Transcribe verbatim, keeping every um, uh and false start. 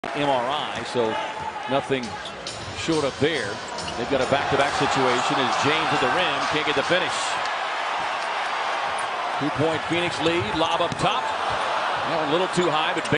M R I, so nothing short of there. They've got a back-to-back situation as James at the rim can't get the finish. Two-point Phoenix lead, lob up top. That one a little too high, but